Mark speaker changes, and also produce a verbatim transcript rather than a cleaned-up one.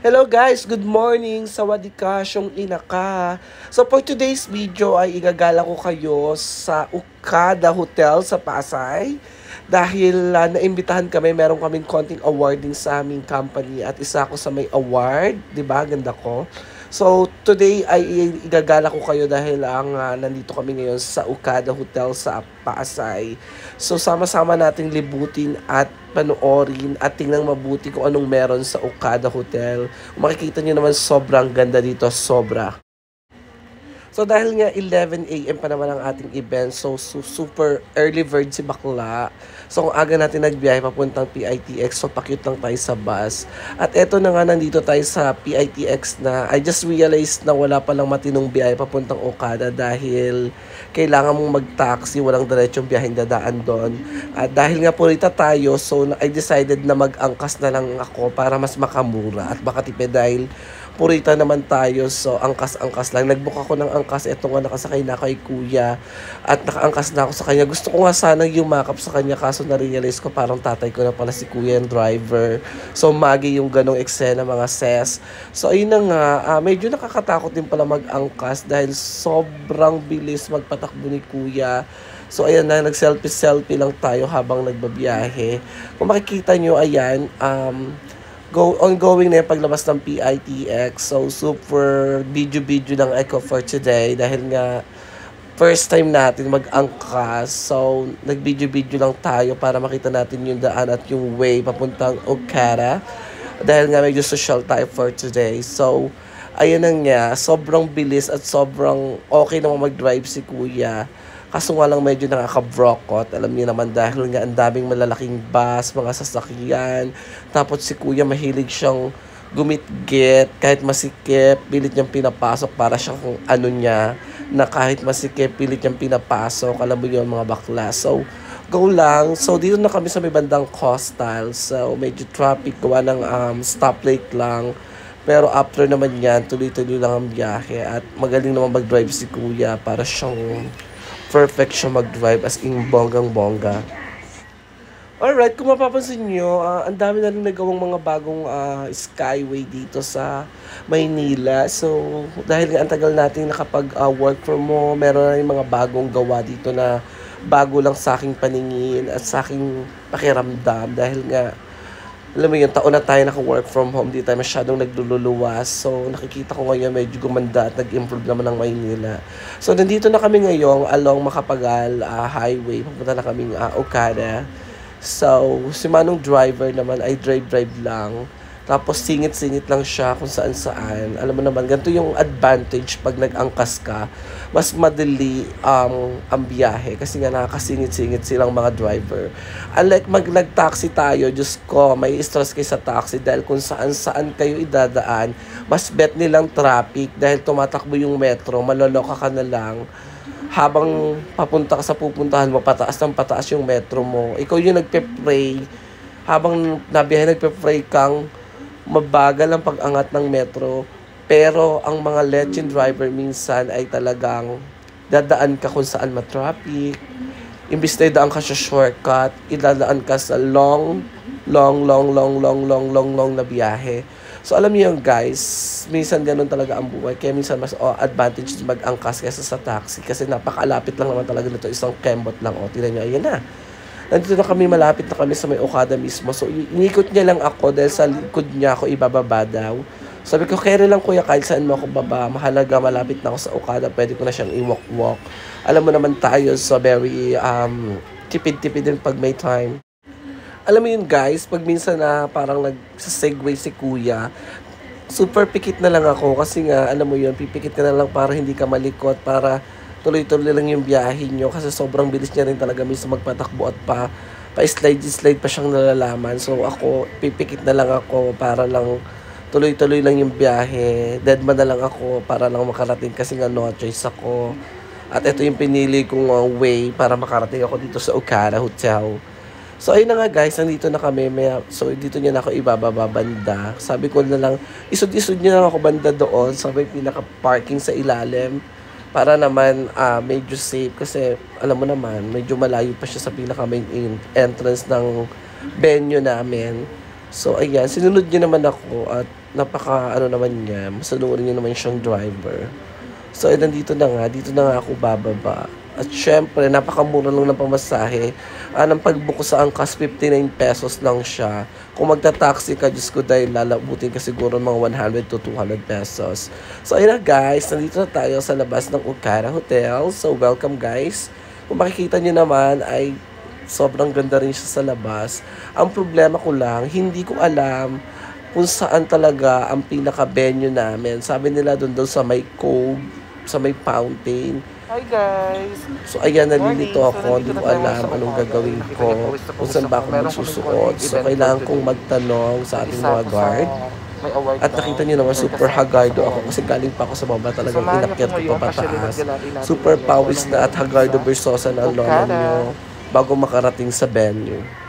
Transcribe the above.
Speaker 1: Hello guys, good morning. Sawadika, syong inaka. So for today's video ay igagala ko kayo sa Okada Hotel sa Pasay. Dahil uh, naimbitahan kami, meron kaming konting awarding sa aming company at isa ako sa may award, 'di ba? Ganda ko. So today ay igagala ko kayo dahil ang uh, nandito kami ngayon sa Okada Hotel sa Pasay. So sama-sama nating libutin at panoorin at tingnan mabuti kung anong meron sa Okada Hotel. Makikita nyo naman sobrang ganda dito, sobra. So dahil nga eleven a m pa naman ang ating event, so, so super early bird si bakla. So kung aga natin nagbiyahe papuntang P I T X, so pakit lang tayo sa bus. At eto na nga, nandito tayo sa P I T X na I just realized na wala palang matinong biyahe papuntang Okada dahil kailangan mong mag-taxi, walang diretsong biyaheng dadaan doon. At dahil nga purita tayo, so I decided na mag-angkas na lang ako para mas makamura at makatipid dahil purita naman tayo, so angkas-angkas lang. Nagbook ako ng angkas, eto nga nakasakay na kay kuya at nakaangkas na ako sa kanya. Gusto ko nga sanang yumakap sa kanya kaso na-realize ko parang tatay ko na pala si kuya yung driver. So magi yung ganong eksena mga ses. So ayun na nga, uh, medyo nakakatakot din pala mag-angkas dahil sobrang bilis magpatakbo ni kuya. So ayan na, nag-selfie-selfie lang tayo habang nagbabiyahe. Kung makikita nyo, ayan, um, Go, ongoing na yung paglabas ng P I T X. So, super video-video lang ako for today. Dahil nga, first time natin mag-angkas. So, nag-video-video lang tayo para makita natin yung daan at yung way papuntang Okada. Dahil nga, medyo social tayo for today. So, ayan na nga, sobrang bilis at sobrang okay naman mag-drive si kuya. Kaso nga lang medyo nakaka-brokot. Alam niyo naman dahil nga ang daming malalaking bus, mga sasakyan. Tapos si kuya mahilig siyang gumitgit. Kahit masikip, pilit niyang pinapasok para siyang ano niya. Na kahit masikip, pilit niyang pinapasok. Alam mo yun mga bakla. So, go lang. So, dito na kami sa may bandang Coastal. So, medyo traffic. Gawa ng um, stoplight lang. Pero after naman yan, tuloy-tuloy lang ang biyahe. At magaling naman mag-drive si kuya para siyang perfect siya mag-drive as in bonggang-bongga. Alright, kung mapapansin nyo, uh, ang dami na rin nagawang mga bagong uh, skyway dito sa Maynila. So, dahil nga ang tagal natin nakapag-work uh, from home, meron na rin mga bagong gawa dito na bago lang sa aking paningin at sa aking pakiramdam. Dahil nga, alam mo yun, taon na tayo naka-work from home, di tayo masyadong naglululuwas. So, nakikita ko ngayon medyo gumanda at nag-improve naman ng Maynila. So, nandito na kami ngayon along Makapagal uh, Highway. Pupunta na kaming uh, Okada. So, si Manong driver naman ay drive-drive lang. Tapos, singit-singit lang siya kung saan-saan. Alam mo naman, ganito yung advantage pag nag-angkas ka. Mas madali um, ang biyahe kasi nga nakakasingit-singit silang mga driver. Unlike mag nag-taxi tayo, Diyos ko, may stress kayo sa taxi dahil kung saan-saan kayo idadaan, mas bet nilang traffic dahil tumatakbo yung metro, maloloka ka na lang. Habang papunta ka sa pupuntahan mo, pataas ng pataas yung metro mo. Ikaw yung nagpe-pray, habang nabiyahe nagpe-pray kang mabagal ang pag-angat ng metro, pero ang mga legend driver minsan ay talagang dadaan ka kung saan matraffic. Imbis na idaan ka sa shortcut, idadaan ka sa long, long, long, long, long, long, long, long na biyahe. So alam niyo guys, minsan ganun talaga ang buhay. Kaya minsan mas oh, advantage mag-angkas kaysa sa taxi kasi napakalapit lang naman talaga nito, isang kembot lang. O, tingnan nyo, ayan na. Nandito na kami, malapit na kami sa may Okada mismo. So, inikot niya lang ako dahil sa likod niya ako ibababa daw. Sabi ko, kaya lang kuya, kahit saan mo ako baba. Mahalaga, malapit na ako sa Okada. Pwede ko na siyang i-walk-walk. Alam mo naman tayo, so very um, tipid-tipid din pag may time. Alam mo yun guys, pag minsan na parang nag-segue si kuya, super pikit na lang ako. Kasi nga, alam mo yun, pipikit ka na lang para hindi ka malikot, para tuloy-tuloy lang yung biyahe nyo kasi sobrang bilis niya rin talaga minsan magpatakbo at pa pa-slide-slide pa siyang nalalaman. So ako, pipikit na lang ako para lang tuloy-tuloy lang yung biyahe. Deadman na lang ako para lang makarating kasi nga no choice ako. At ito yung pinili kong uh, way para makarating ako dito sa Okada Hotel. So ayun na nga guys, nandito na kami. May, so dito niya na ako ibababa banda. Sabi ko na lang, isod-isod niya na ako banda doon. Sabi pinaka-parking sa ilalim. Para naman uh, medyo safe kasi alam mo naman, medyo malayo pa siya sa pinaka main entrance ng venue namin. So, ayan, sinunod niya naman ako at napaka, ano naman niya, masanurin niya naman siyang driver. So, ay nandito na nga, dito na nga ako bababa. At syempre, napakamura lang ng pamasahe. Ah, ng pagbuko sa angkas, fifty-nine pesos lang siya. Kung magta-taxi ka, Diyos ko, dahil lalabutin ka siguro mga one hundred to two hundred pesos. So, ayun na guys, nandito na tayo sa labas ng Okara Hotel. So, welcome guys. Kung makikita nyo naman, ay sobrang ganda rin siya sa labas. Ang problema ko lang, hindi ko alam kung saan talaga ang pinaka-venue namin. Sabi nila doon doon sa may cove, sa may fountain.
Speaker 2: Hi guys!
Speaker 1: So ayan, nalilito
Speaker 2: Morning.
Speaker 1: ako,
Speaker 2: So,
Speaker 1: hindi
Speaker 2: nandito
Speaker 1: ko
Speaker 2: na tayo
Speaker 1: alam
Speaker 2: sa
Speaker 1: anong
Speaker 2: Okada.
Speaker 1: gagawin
Speaker 2: Nakita
Speaker 1: ko,
Speaker 2: niyo, pawis na
Speaker 1: kung
Speaker 2: pawis
Speaker 1: saan ba
Speaker 2: ako.
Speaker 1: ako
Speaker 2: Meron
Speaker 1: magsusuot.
Speaker 2: kaming
Speaker 1: So
Speaker 2: event
Speaker 1: kailangan
Speaker 2: for
Speaker 1: kong
Speaker 2: today.
Speaker 1: magtanong sa ating
Speaker 2: Isa
Speaker 1: mga
Speaker 2: ako sa
Speaker 1: guard.
Speaker 2: may award
Speaker 1: At
Speaker 2: daw.
Speaker 1: nakita niyo naman,
Speaker 2: May
Speaker 1: super
Speaker 2: kasama
Speaker 1: hagardo
Speaker 2: sa
Speaker 1: ako
Speaker 2: award.
Speaker 1: kasi galing pa ako sa baba, talagang
Speaker 2: Samahan niyo
Speaker 1: inakyat
Speaker 2: po
Speaker 1: ko
Speaker 2: ngayon,
Speaker 1: pa
Speaker 2: actually,
Speaker 1: pataas.
Speaker 2: maglalaki natin
Speaker 1: Super
Speaker 2: ngayon.
Speaker 1: pawis
Speaker 2: Walang
Speaker 1: na at
Speaker 2: meron
Speaker 1: hagardo
Speaker 2: sa
Speaker 1: versosa na ang lolo
Speaker 2: Okada.
Speaker 1: niyo bago makarating sa venue.